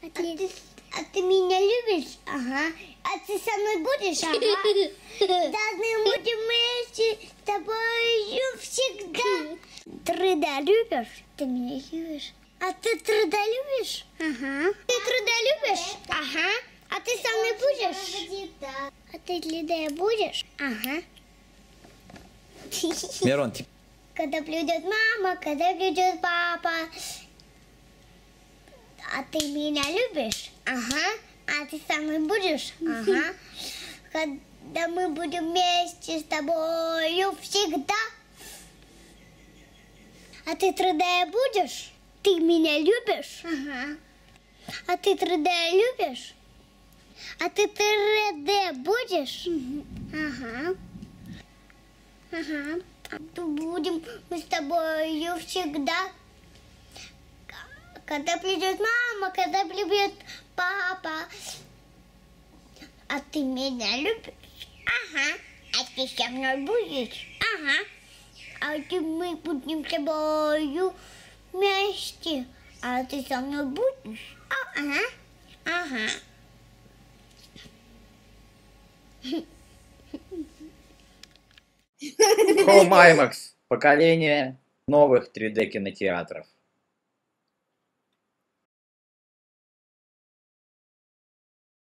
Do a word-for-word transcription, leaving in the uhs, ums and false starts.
А ты, а ты меня любишь? Ага. А ты со мной будешь? Ага. Да, мы будем вместе с тобой всегда. Труда любишь? Ты меня любишь? А ты труда любишь? Ага. Ты труда любишь? Ага. А ты со мной будешь? А ты труда будешь? Ага. Мирон, ты... Когда придет мама, когда придет папа. А ты меня любишь? Ага. А ты со мной будешь? Ага. Когда мы будем вместе с тобою всегда. А ты трудая будешь? Ты меня любишь? Ага. А ты трудая любишь? А ты трудая будешь? Ага. Ага. Будем мы с тобою всегда. Когда придет мама, когда придет папа. А ты меня любишь? Ага. А ты со мной будешь? Ага. А ты мы будем с тобою вместе. А ты со мной будешь? А, ага. Ага. Home IMAX. Поколение новых три дэ кинотеатров.